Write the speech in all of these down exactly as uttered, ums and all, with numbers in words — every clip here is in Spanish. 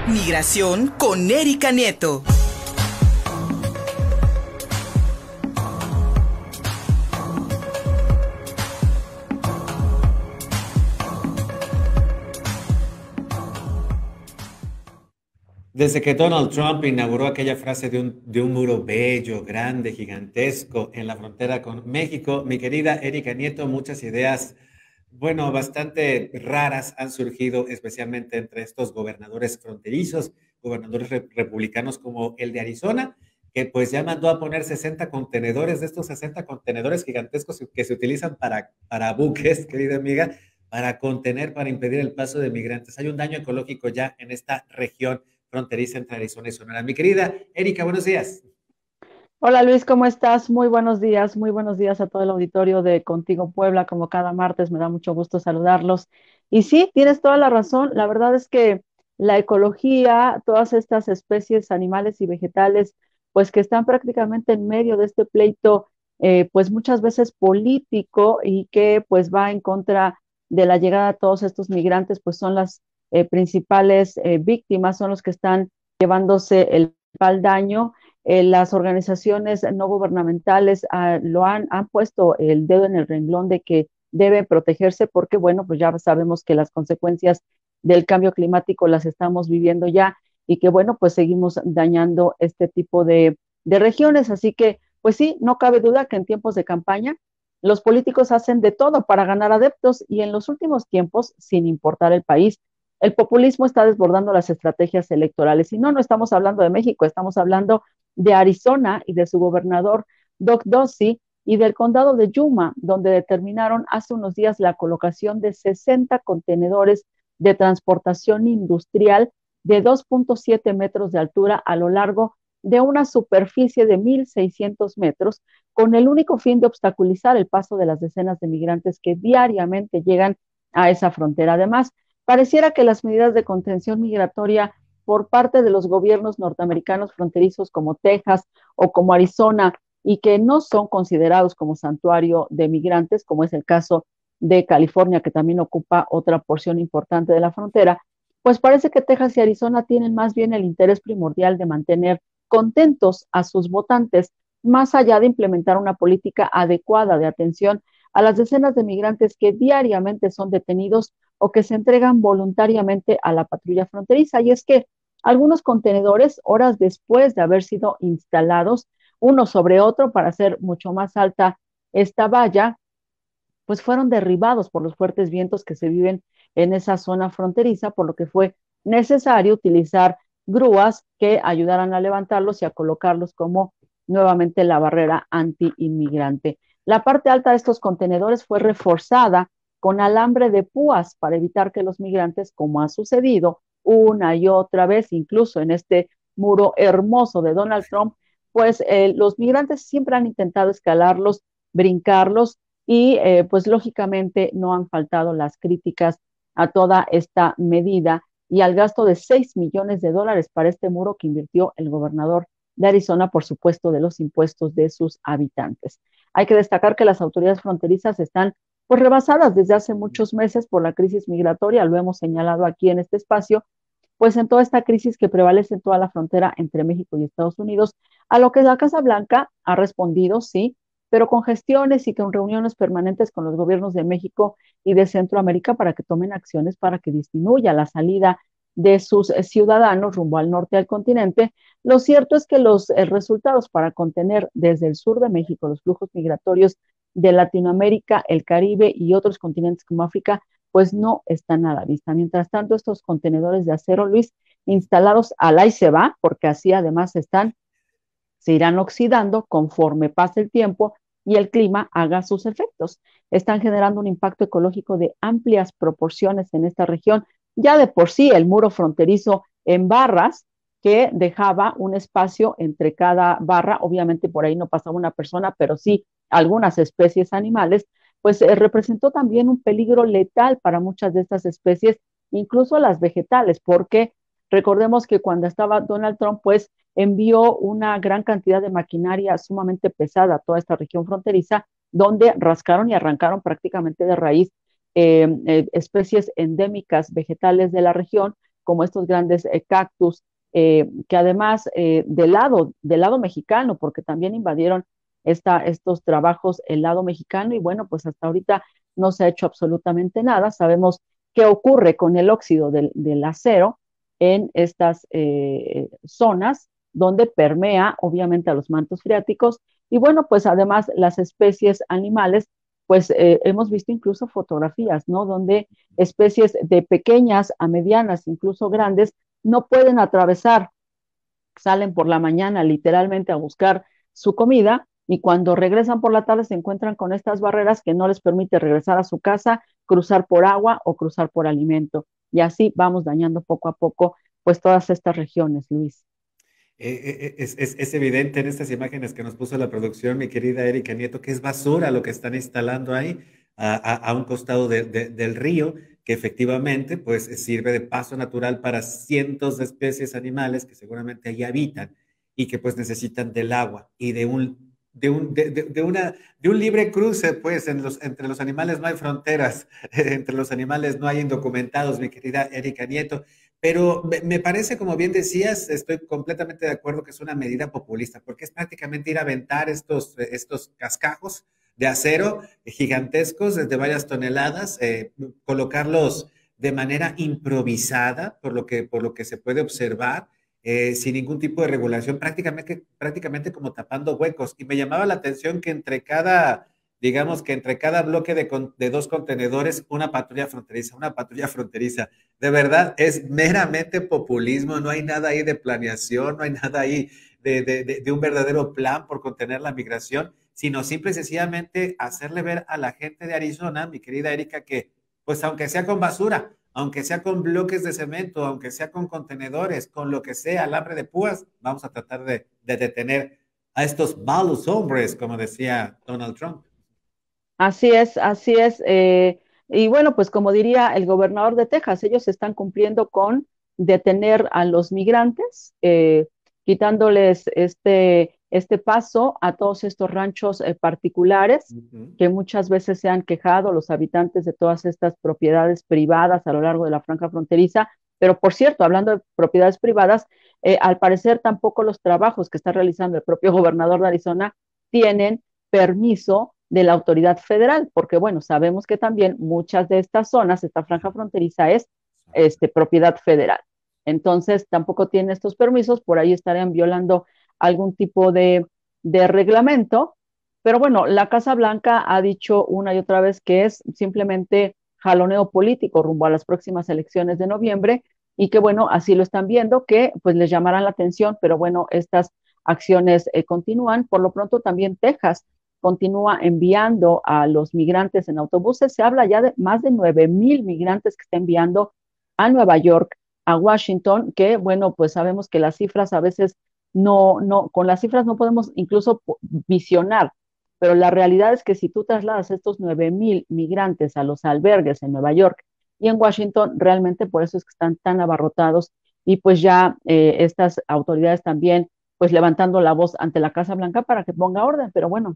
Migración con Erika Nieto. Desde que Donald Trump inauguró aquella frase de un, de un muro bello, grande, gigantesco en la frontera con México, mi querida Erika Nieto, muchas ideas, bueno, bastante raras han surgido, especialmente entre estos gobernadores fronterizos, gobernadores re- republicanos como el de Arizona, que pues ya mandó a poner sesenta contenedores, de estos sesenta contenedores gigantescos que se utilizan para, para buques, querida amiga, para contener, para impedir el paso de migrantes. Hay un daño ecológico ya en esta región fronteriza entre Arizona y Sonora. Mi querida Erika, buenos días. Hola Luis, ¿cómo estás? Muy buenos días, muy buenos días a todo el auditorio de Contigo Puebla, como cada martes, me da mucho gusto saludarlos. Y sí, tienes toda la razón, la verdad es que la ecología, todas estas especies animales y vegetales, pues que están prácticamente en medio de este pleito, eh, pues muchas veces político y que pues va en contra de la llegada de todos estos migrantes, pues son las eh, principales eh, víctimas, son los que están llevándose el principal daño. Eh, las organizaciones no gubernamentales ah, lo han, han puesto el dedo en el renglón de que debe protegerse porque, bueno, pues ya sabemos que las consecuencias del cambio climático las estamos viviendo ya y que, bueno, pues seguimos dañando este tipo de, de regiones. Así que, pues sí, no cabe duda que en tiempos de campaña los políticos hacen de todo para ganar adeptos y en los últimos tiempos, sin importar el país, el populismo está desbordando las estrategias electorales. Y no, no estamos hablando de México, estamos hablando de Arizona y de su gobernador Doug Ducey y del condado de Yuma, donde determinaron hace unos días la colocación de sesenta contenedores de transportación industrial de dos punto siete metros de altura a lo largo de una superficie de mil seiscientos metros, con el único fin de obstaculizar el paso de las decenas de migrantes que diariamente llegan a esa frontera. Además, pareciera que las medidas de contención migratoria por parte de los gobiernos norteamericanos fronterizos como Texas o como Arizona y que no son considerados como santuario de migrantes, como es el caso de California, que también ocupa otra porción importante de la frontera, pues parece que Texas y Arizona tienen más bien el interés primordial de mantener contentos a sus votantes, más allá de implementar una política adecuada de atención a las decenas de migrantes que diariamente son detenidos o que se entregan voluntariamente a la patrulla fronteriza. Y es que algunos contenedores, horas después de haber sido instalados uno sobre otro para hacer mucho más alta esta valla, pues fueron derribados por los fuertes vientos que se viven en esa zona fronteriza, por lo que fue necesario utilizar grúas que ayudaran a levantarlos y a colocarlos como nuevamente la barrera anti-inmigrante. La parte alta de estos contenedores fue reforzada con alambre de púas para evitar que los migrantes, como ha sucedido una y otra vez, incluso en este muro hermoso de Donald Trump, pues eh, los migrantes siempre han intentado escalarlos, brincarlos y eh, pues lógicamente no han faltado las críticas a toda esta medida y al gasto de seis millones de dólares para este muro que invirtió el gobernador de Arizona, por supuesto, de los impuestos de sus habitantes. Hay que destacar que las autoridades fronterizas están pues rebasadas desde hace muchos meses por la crisis migratoria, lo hemos señalado aquí en este espacio, pues en toda esta crisis que prevalece en toda la frontera entre México y Estados Unidos, a lo que la Casa Blanca ha respondido, sí, pero con gestiones y con reuniones permanentes con los gobiernos de México y de Centroamérica para que tomen acciones para que disminuya la salida de sus eh, ciudadanos rumbo al norte del continente. Lo cierto es que los eh, resultados para contener desde el sur de México los flujos migratorios de Latinoamérica, el Caribe y otros continentes como África, pues no están a la vista. Mientras tanto, estos contenedores de acero, Luis, instalados al ahí se va, porque así además están, se irán oxidando conforme pase el tiempo y el clima haga sus efectos. Están generando un impacto ecológico de amplias proporciones en esta región. Ya de por sí el muro fronterizo en barras que dejaba un espacio entre cada barra, obviamente por ahí no pasaba una persona, pero sí algunas especies animales, pues eh, representó también un peligro letal para muchas de estas especies, incluso las vegetales, porque recordemos que cuando estaba Donald Trump, pues envió una gran cantidad de maquinaria sumamente pesada a toda esta región fronteriza, donde rascaron y arrancaron prácticamente de raíz eh, eh, especies endémicas vegetales de la región, como estos grandes eh, cactus, eh, que además eh, del lado, del lado mexicano, porque también invadieron esta, estos trabajos el lado mexicano, y bueno, pues hasta ahorita no se ha hecho absolutamente nada. Sabemos qué ocurre con el óxido del, del acero en estas eh, zonas donde permea obviamente a los mantos freáticos, y bueno, pues además las especies animales, pues eh, hemos visto incluso fotografías, ¿no? Donde especies de pequeñas a medianas, incluso grandes, no pueden atravesar, salen por la mañana literalmente a buscar su comida, y cuando regresan por la tarde se encuentran con estas barreras que no les permite regresar a su casa, cruzar por agua o cruzar por alimento. Y así vamos dañando poco a poco pues todas estas regiones, Luis. Eh, eh, Es, es- es evidente en estas imágenes que nos puso la producción, mi querida Erika Nieto, que es basura lo que están instalando ahí a, a- a un costado de- de- del río, que efectivamente pues sirve de paso natural para cientos de especies animales que seguramente ahí habitan y que pues necesitan del agua y de un, de un, de, de- de una, de un libre cruce, pues en los, entre los animales no hay fronteras, entre los animales no hay indocumentados, mi querida Erika Nieto. Pero me, me parece, como bien decías, estoy completamente de acuerdo que es una medida populista, porque es prácticamente ir a aventar estos, estos cascajos de acero gigantescos de varias toneladas, eh, colocarlos de manera improvisada, por lo que, por lo que se puede observar, eh, sin ningún tipo de regulación, prácticamente, prácticamente como tapando huecos. Y me llamaba la atención que entre cada, digamos que entre cada bloque de, con- de dos contenedores, una patrulla fronteriza, una patrulla fronteriza. De verdad, es meramente populismo, no hay nada ahí de planeación, no hay nada ahí de, de, de, de un verdadero plan por contener la migración, sino simple y sencillamente hacerle ver a la gente de Arizona, mi querida Erika, que pues aunque sea con basura, aunque sea con bloques de cemento, aunque sea con contenedores, con lo que sea, alambre de púas, vamos a tratar de, de detener a estos malos hombres, como decía Donald Trump. Así es, así es. Eh, y bueno, pues como diría el gobernador de Texas, ellos están cumpliendo con detener a los migrantes, eh, quitándoles este, este paso a todos estos ranchos eh, particulares Uh -huh. que muchas veces se han quejado los habitantes de todas estas propiedades privadas a lo largo de la franja fronteriza. Pero por cierto, hablando de propiedades privadas, eh, al parecer tampoco los trabajos que está realizando el propio gobernador de Arizona tienen permiso de la autoridad federal, porque bueno, sabemos que también muchas de estas zonas, esta franja fronteriza es este, propiedad federal. Entonces, tampoco tienen estos permisos, por ahí estarían violando algún tipo de, de reglamento, pero bueno, la Casa Blanca ha dicho una y otra vez que es simplemente jaloneo político rumbo a las próximas elecciones de noviembre, y que bueno, así lo están viendo, que pues les llamarán la atención, pero bueno, estas acciones eh, continúan. Por lo pronto también Texas continúa enviando a los migrantes en autobuses. Se habla ya de más de nueve mil migrantes que está enviando a Nueva York, a Washington, que bueno, pues sabemos que las cifras a veces no, no, con las cifras no podemos incluso visionar, pero la realidad es que si tú trasladas estos nueve mil migrantes a los albergues en Nueva York y en Washington, realmente por eso es que están tan abarrotados, y pues ya eh, estas autoridades también pues levantando la voz ante la Casa Blanca para que ponga orden, pero bueno,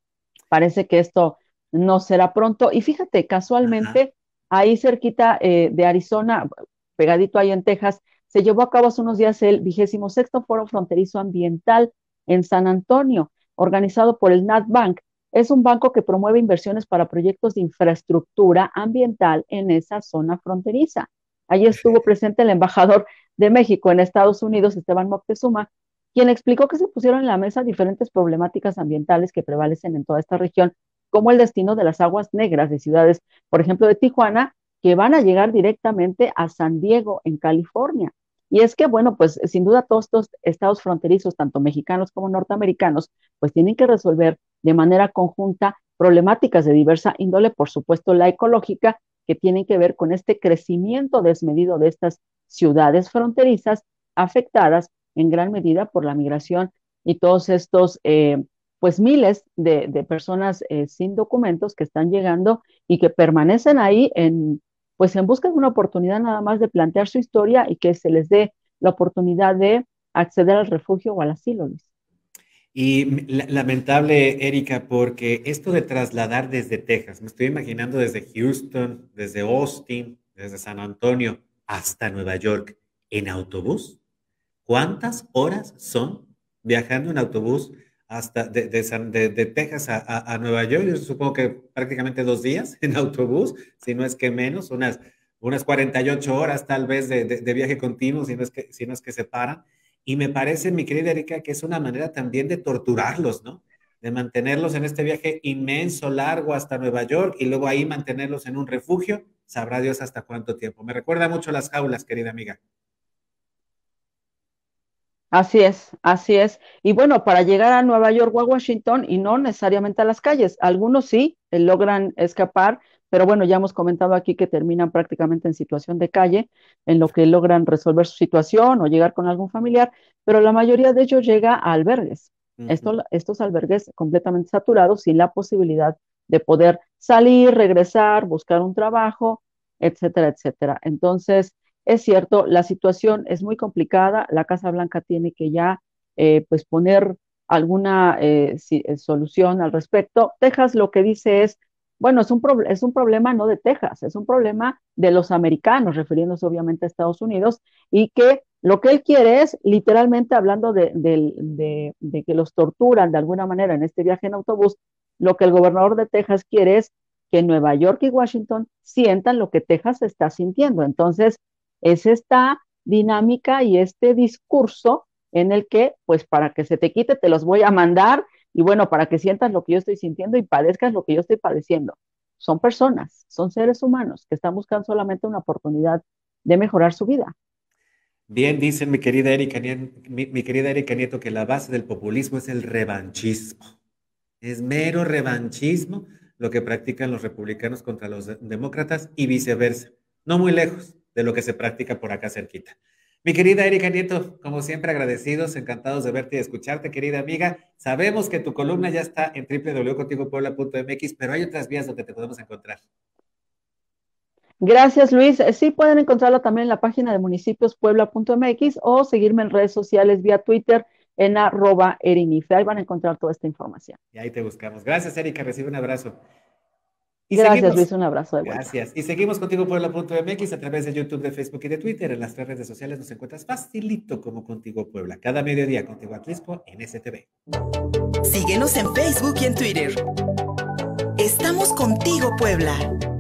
parece que esto no será pronto. Y fíjate, Ajá. casualmente, ahí cerquita eh, de Arizona, pegadito ahí en Texas, se llevó a cabo hace unos días el vigésimo sexto Foro Fronterizo Ambiental en San Antonio, organizado por el NatBank. Es un banco que promueve inversiones para proyectos de infraestructura ambiental en esa zona fronteriza. Allí estuvo presente el embajador de México en Estados Unidos, Esteban Moctezuma, quien explicó que se pusieron en la mesa diferentes problemáticas ambientales que prevalecen en toda esta región, como el destino de las aguas negras de ciudades, por ejemplo, de Tijuana, que van a llegar directamente a San Diego, en California. Y es que, bueno, pues sin duda todos estos estados fronterizos, tanto mexicanos como norteamericanos, pues tienen que resolver de manera conjunta problemáticas de diversa índole, por supuesto la ecológica, que tienen que ver con este crecimiento desmedido de estas ciudades fronterizas afectadas en gran medida por la migración y todos estos, eh, pues miles de, de personas eh, sin documentos que están llegando y que permanecen ahí en, pues en busca de una oportunidad nada más de plantear su historia y que se les dé la oportunidad de acceder al refugio o al asilo, Luis. Y la- lamentable, Erika, porque esto de trasladar desde Texas, me estoy imaginando desde Houston, desde Austin, desde San Antonio, hasta Nueva York en autobús. ¿Cuántas horas son viajando en autobús hasta de, de, San- de- de Texas a, a- a Nueva York? Yo supongo que prácticamente dos días en autobús, si no es que menos, unas, unas cuarenta y ocho horas tal vez de, de- de viaje continuo, si no es que, si no es que se paran. Y me parece, mi querida Erika, que es una manera también de torturarlos, ¿no? De mantenerlos en este viaje inmenso, largo hasta Nueva York y luego ahí mantenerlos en un refugio, sabrá Dios hasta cuánto tiempo. Me recuerda mucho a las jaulas, querida amiga. Así es, así es. Y bueno, para llegar a Nueva York o a Washington, y no necesariamente a las calles, algunos sí eh, logran escapar, pero bueno, ya hemos comentado aquí que terminan prácticamente en situación de calle, en lo que logran resolver su situación o llegar con algún familiar, pero la mayoría de ellos llega a albergues. Ujú. Esto- estos albergues completamente saturados, sin la posibilidad de poder salir, regresar, buscar un trabajo, etcétera, etcétera. Entonces, es cierto, la situación es muy complicada. La Casa Blanca tiene que ya eh, pues poner alguna eh, si- eh, solución al respecto. Texas lo que dice es, bueno, es un, proble- es un problema no de Texas, es un problema de los americanos, refiriéndose obviamente a Estados Unidos, y que lo que él quiere es, literalmente hablando de, del- de- de que los torturan de alguna manera en este viaje en autobús, lo que el gobernador de Texas quiere es que Nueva York y Washington sientan lo que Texas está sintiendo. Entonces, es esta dinámica y este discurso en el que, pues para que se te quite, te los voy a mandar y bueno, para que sientas lo que yo estoy sintiendo y padezcas lo que yo estoy padeciendo. Son personas, son seres humanos que están buscando solamente una oportunidad de mejorar su vida. Bien, dicen mi querida Erika, Nien- mi, mi querida Erika Nieto que la base del populismo es el revanchismo. Es mero revanchismo lo que practican los republicanos contra los de- demócratas y viceversa. No muy lejos de lo que se practica por acá cerquita. Mi querida Erika Nieto, como siempre agradecidos, encantados de verte y escucharte, querida amiga. Sabemos que tu columna ya está en w w w punto contigo puebla punto m x, pero hay otras vías donde te podemos encontrar. Gracias, Luis. Eh, Sí, pueden encontrarlo también en la página de municipiospuebla punto m x o seguirme en redes sociales vía Twitter en arroba erinife. Ahí van a encontrar toda esta información. Y ahí te buscamos. Gracias, Erika, recibe un abrazo. Y Gracias, Luis. seguimos. Un abrazo de vuelta. Gracias. Y seguimos contigo Puebla punto m x a través de YouTube, de Facebook y de Twitter. En las tres redes sociales nos encuentras facilito como Contigo Puebla. Cada mediodía Contigo Atlisco en S T V. Síguenos en Facebook y en Twitter. Estamos contigo, Puebla.